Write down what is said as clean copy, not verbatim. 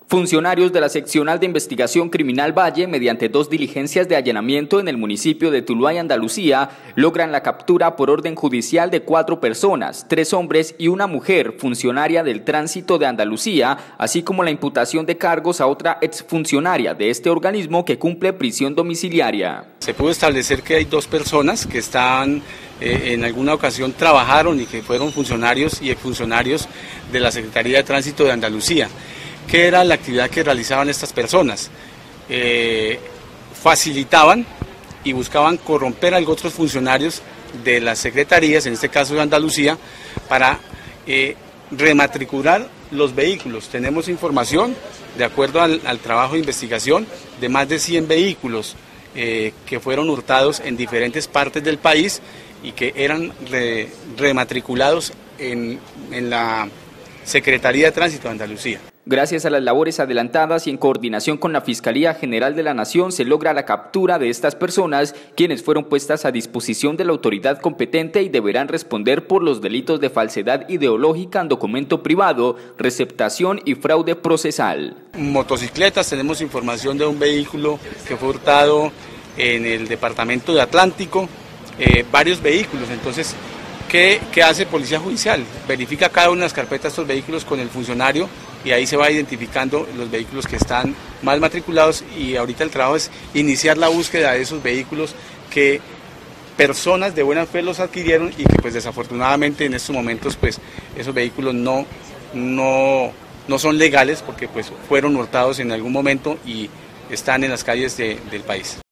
Funcionarios de la Seccional de Investigación Criminal Valle, mediante 2 diligencias de allanamiento en el municipio de Tuluá y Andalucía, logran la captura por orden judicial de 4 personas, 3 hombres y una mujer, funcionaria del tránsito de Andalucía, así como la imputación de cargos a otra exfuncionaria de este organismo que cumple prisión domiciliaria. Se pudo establecer que hay 2 personas que en alguna ocasión trabajaron y que fueron funcionarios y exfuncionarios de la Secretaría de Tránsito de Andalucía. ¿Qué era la actividad que realizaban estas personas? Facilitaban y buscaban corromper a otros funcionarios de las secretarías, en este caso de Andalucía, para rematricular los vehículos. Tenemos información, de acuerdo al trabajo de investigación, de más de 100 vehículos que fueron hurtados en diferentes partes del país y que eran rematriculados en la Secretaría de Tránsito de Andalucía. Gracias a las labores adelantadas y en coordinación con la Fiscalía General de la Nación se logra la captura de estas personas, quienes fueron puestas a disposición de la autoridad competente y deberán responder por los delitos de falsedad ideológica en documento privado, receptación y fraude procesal. Motocicletas, tenemos información de un vehículo que fue hurtado en el departamento de Atlántico, varios vehículos. Entonces, ¿qué hace Policía Judicial? Verifica cada una de las carpetas de estos vehículos con el funcionario y ahí se va identificando los vehículos que están mal matriculados, y ahorita el trabajo es iniciar la búsqueda de esos vehículos que personas de buena fe los adquirieron y que pues desafortunadamente en estos momentos pues esos vehículos no son legales porque pues fueron hurtados en algún momento y están en las calles del país.